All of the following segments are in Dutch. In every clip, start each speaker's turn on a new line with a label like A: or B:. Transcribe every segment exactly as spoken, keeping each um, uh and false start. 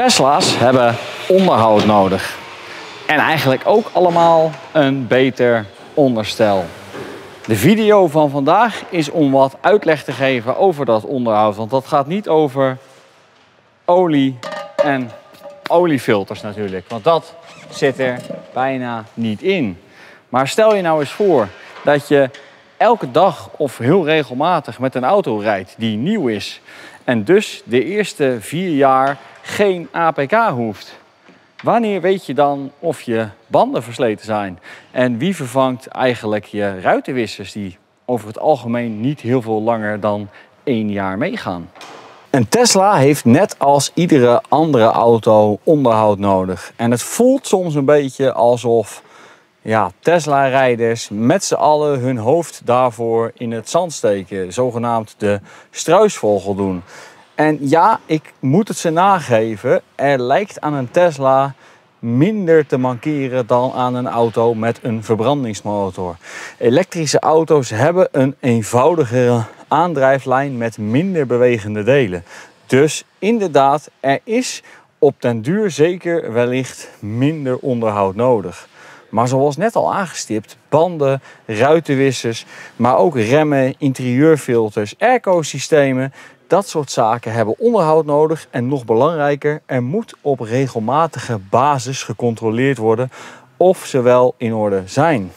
A: Tesla's hebben onderhoud nodig. En eigenlijk ook allemaal een beter onderstel. De video van vandaag is om wat uitleg te geven over dat onderhoud. Want dat gaat niet over olie en oliefilters natuurlijk. Want dat zit er bijna niet in. Maar stel je nou eens voor dat je elke dag of heel regelmatig met een auto rijdt die nieuw is. En dus de eerste vier jaar geen A P K hoeft. Wanneer weet je dan of je banden versleten zijn? En wie vervangt eigenlijk je ruitenwissers die over het algemeen niet heel veel langer dan één jaar meegaan? Een Tesla heeft net als iedere andere auto onderhoud nodig. En het voelt soms een beetje alsof ja, Tesla-rijders met z'n allen hun hoofd daarvoor in het zand steken. Zogenaamd de struisvogel doen. En ja, ik moet het ze nageven, er lijkt aan een Tesla minder te mankeren dan aan een auto met een verbrandingsmotor. Elektrische auto's hebben een eenvoudigere aandrijflijn met minder bewegende delen. Dus inderdaad, er is op den duur zeker wellicht minder onderhoud nodig. Maar zoals net al aangestipt, banden, ruitenwissers, maar ook remmen, interieurfilters, airco-systemen, dat soort zaken hebben onderhoud nodig. En nog belangrijker, er moet op regelmatige basis gecontroleerd worden of ze wel in orde zijn.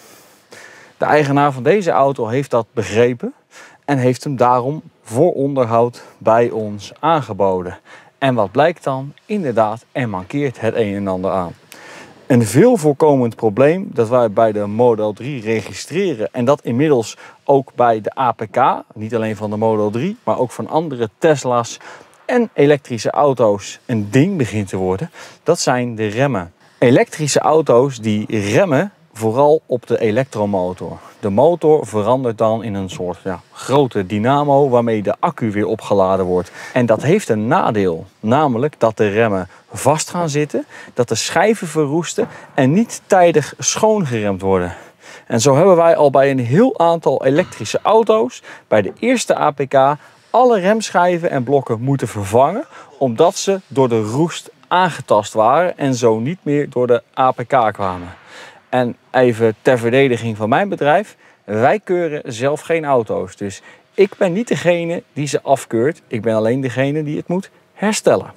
A: De eigenaar van deze auto heeft dat begrepen en heeft hem daarom voor onderhoud bij ons aangeboden. En wat blijkt dan? Inderdaad, er mankeert het een en ander aan. Een veel voorkomend probleem dat wij bij de Model drie registreren en dat inmiddels ook bij de A P K, niet alleen van de Model drie, maar ook van andere Tesla's en elektrische auto's een ding begint te worden, dat zijn de remmen. Elektrische auto's die remmen vooral op de elektromotor. De motor verandert dan in een soort ja, grote dynamo waarmee de accu weer opgeladen wordt. En dat heeft een nadeel, namelijk dat de remmen vast gaan zitten, dat de schijven verroesten en niet tijdig schoongeremd worden. En zo hebben wij al bij een heel aantal elektrische auto's bij de eerste A P K alle remschijven en blokken moeten vervangen, omdat ze door de roest aangetast waren en zo niet meer door de A P K kwamen. En even ter verdediging van mijn bedrijf, wij keuren zelf geen auto's. Dus ik ben niet degene die ze afkeurt, ik ben alleen degene die het moet herstellen.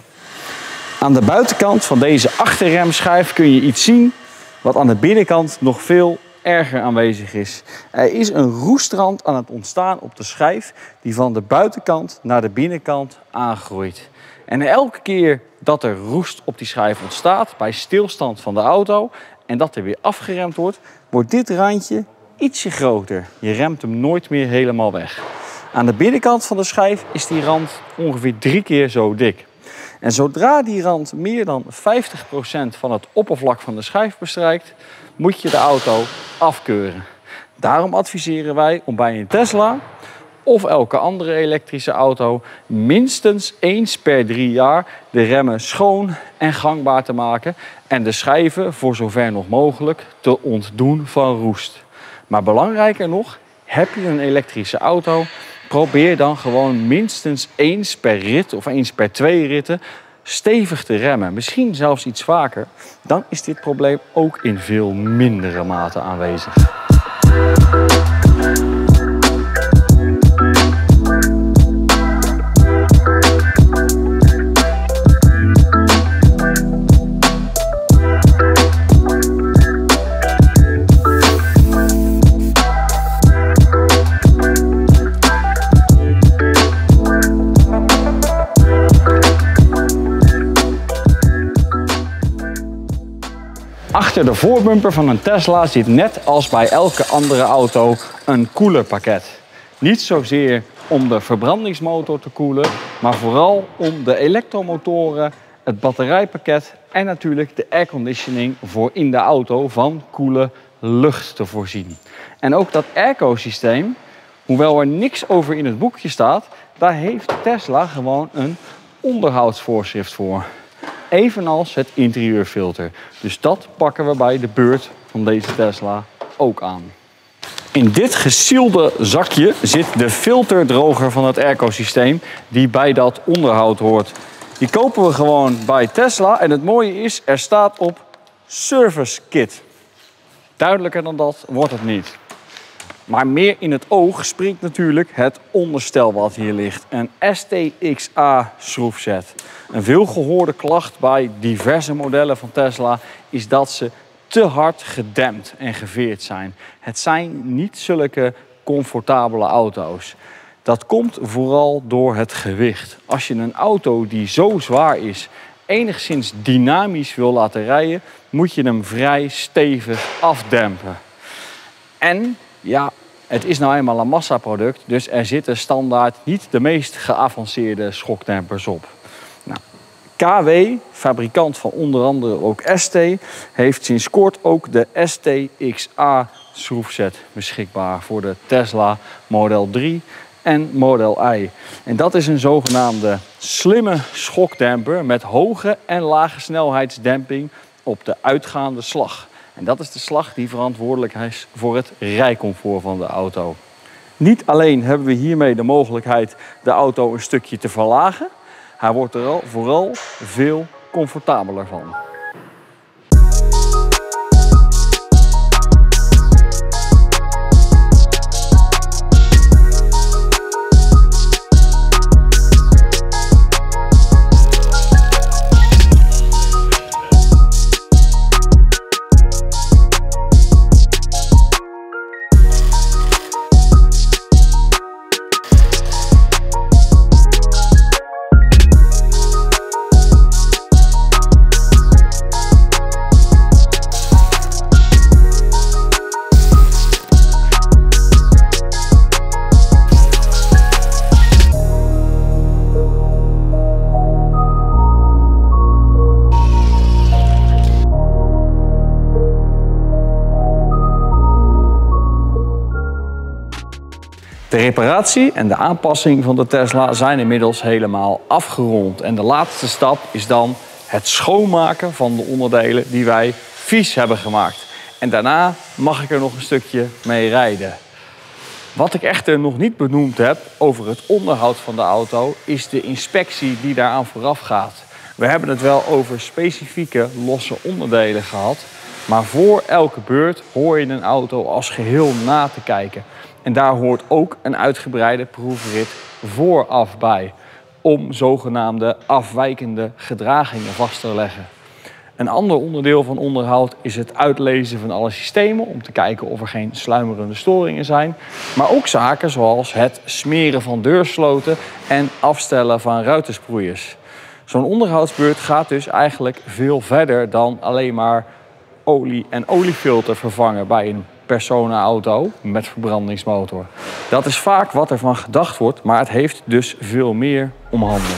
A: Aan de buitenkant van deze achterremschijf kun je iets zien wat aan de binnenkant nog veel erger aanwezig is. Er is een roestrand aan het ontstaan op de schijf die van de buitenkant naar de binnenkant aangroeit. En elke keer dat er roest op die schijf ontstaat bij stilstand van de auto en dat er weer afgeremd wordt, wordt dit randje ietsje groter. Je remt hem nooit meer helemaal weg. Aan de binnenkant van de schijf is die rand ongeveer drie keer zo dik. En zodra die rand meer dan vijftig procent van het oppervlak van de schijf bestrijkt, moet je de auto afkeuren. Daarom adviseren wij om bij een Tesla of elke andere elektrische auto minstens eens per drie jaar de remmen schoon en gangbaar te maken en de schijven voor zover nog mogelijk te ontdoen van roest. Maar belangrijker nog, heb je een elektrische auto, probeer dan gewoon minstens eens per rit of eens per twee ritten stevig te remmen. Misschien zelfs iets vaker. Dan is dit probleem ook in veel mindere mate aanwezig. Achter de voorbumper van een Tesla zit net als bij elke andere auto een koelerpakket. Niet zozeer om de verbrandingsmotor te koelen, maar vooral om de elektromotoren, het batterijpakket en natuurlijk de airconditioning voor in de auto van koele lucht te voorzien. En ook dat airco-systeem, hoewel er niks over in het boekje staat, daar heeft Tesla gewoon een onderhoudsvoorschrift voor. Evenals het interieurfilter. Dus dat pakken we bij de beurt van deze Tesla ook aan. In dit gesielde zakje zit de filterdroger van het airco-systeem die bij dat onderhoud hoort. Die kopen we gewoon bij Tesla en het mooie is, er staat op Service Kit. Duidelijker dan dat wordt het niet. Maar meer in het oog springt natuurlijk het onderstel wat hier ligt. Een S T X A schroefset. Een veelgehoorde klacht bij diverse modellen van Tesla is dat ze te hard gedempt en geveerd zijn. Het zijn niet zulke comfortabele auto's. Dat komt vooral door het gewicht. Als je een auto die zo zwaar is enigszins dynamisch wil laten rijden, moet je hem vrij stevig afdempen. En ja, het is nou eenmaal een massaproduct, dus er zitten standaard niet de meest geavanceerde schokdempers op. Nou, K W, fabrikant van onder andere ook S T, heeft sinds kort ook de S T X A schroefset beschikbaar voor de Tesla Model drie en Model I. En dat is een zogenaamde slimme schokdemper met hoge en lage snelheidsdemping op de uitgaande slag. En dat is de slag die verantwoordelijk is voor het rijcomfort van de auto. Niet alleen hebben we hiermee de mogelijkheid de auto een stukje te verlagen, hij wordt er vooral veel comfortabeler van. De reparatie en de aanpassing van de Tesla zijn inmiddels helemaal afgerond. En de laatste stap is dan het schoonmaken van de onderdelen die wij vies hebben gemaakt. En daarna mag ik er nog een stukje mee rijden. Wat ik echter nog niet benoemd heb over het onderhoud van de auto is de inspectie die daaraan vooraf gaat. We hebben het wel over specifieke losse onderdelen gehad. Maar voor elke beurt hoor je een auto als geheel na te kijken. En daar hoort ook een uitgebreide proefrit vooraf bij, om zogenaamde afwijkende gedragingen vast te leggen. Een ander onderdeel van onderhoud is het uitlezen van alle systemen, om te kijken of er geen sluimerende storingen zijn. Maar ook zaken zoals het smeren van deursloten en afstellen van ruitensproeiers. Zo'n onderhoudsbeurt gaat dus eigenlijk veel verder dan alleen maar olie en oliefilter vervangen bij een personenauto met verbrandingsmotor. Dat is vaak wat ervan gedacht wordt, maar het heeft dus veel meer om handen.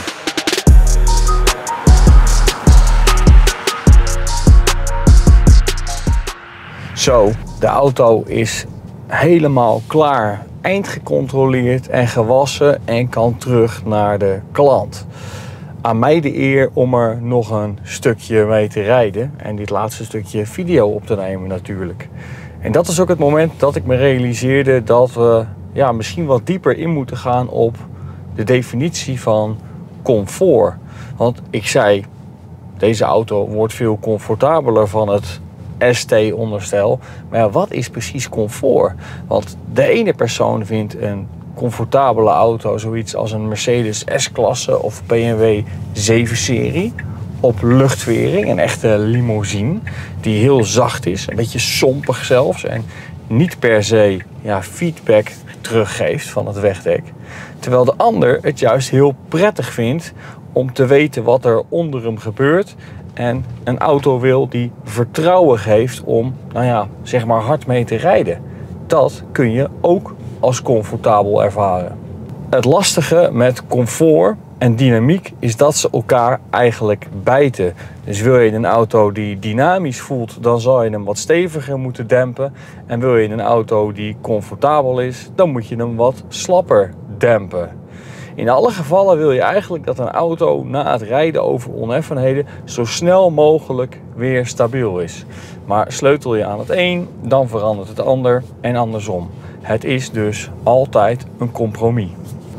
A: Zo, de auto is helemaal klaar, eindgecontroleerd en gewassen en kan terug naar de klant. Aan mij de eer om er nog een stukje mee te rijden en dit laatste stukje video op te nemen natuurlijk. En dat is ook het moment dat ik me realiseerde dat we ja, misschien wat dieper in moeten gaan op de definitie van comfort. Want ik zei, deze auto wordt veel comfortabeler van het S T-onderstel. Maar ja, wat is precies comfort? Want de ene persoon vindt een comfortabele auto zoiets als een Mercedes S-klasse of B M W zeven serie. Op luchtvering, een echte limousine die heel zacht is, een beetje sompig zelfs en niet per se ja, feedback teruggeeft van het wegdek. Terwijl de ander het juist heel prettig vindt om te weten wat er onder hem gebeurt en een auto wil die vertrouwen geeft om, nou ja, zeg maar hard mee te rijden. Dat kun je ook als comfortabel ervaren. Het lastige met comfort en dynamiek is dat ze elkaar eigenlijk bijten. Dus wil je een auto die dynamisch voelt, dan zal je hem wat steviger moeten dempen. En wil je een auto die comfortabel is, dan moet je hem wat slapper dempen. In alle gevallen wil je eigenlijk dat een auto na het rijden over oneffenheden zo snel mogelijk weer stabiel is. Maar sleutel je aan het een, dan verandert het ander en andersom. Het is dus altijd een compromis.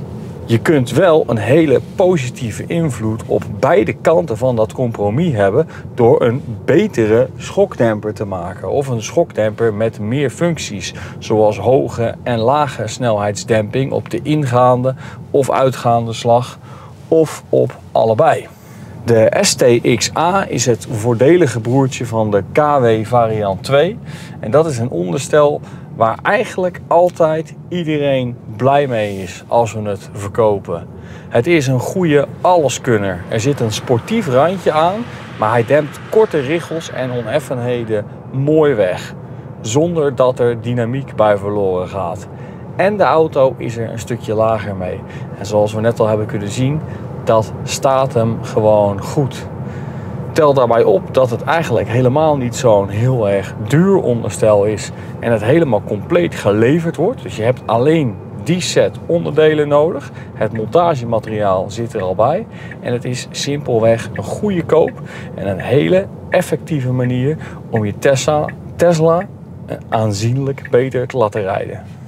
B: Je kunt wel een hele positieve invloed op beide kanten van dat compromis hebben door een betere schokdemper te maken. Of een schokdemper met meer functies, zoals hoge en lage snelheidsdemping op de ingaande of uitgaande slag of op allebei. De S T X A is het voordelige broertje van de K W variant twee. En dat is een onderstel waar eigenlijk altijd iedereen blij mee is als we het verkopen. Het is een goede alleskunner. Er zit een sportief randje aan, maar hij dempt korte richels en oneffenheden mooi weg. Zonder dat er dynamiek bij verloren gaat. En de auto is er een stukje lager mee. En zoals we net al hebben kunnen zien, dat staat hem gewoon goed. Tel daarbij op dat het eigenlijk helemaal niet zo'n heel erg duur onderstel is en het helemaal compleet geleverd wordt. Dus je hebt alleen die set onderdelen nodig. Het montagemateriaal zit er al bij en het is simpelweg een goede koop en een hele effectieve manier om je Tesla, Tesla aanzienlijk beter te laten rijden.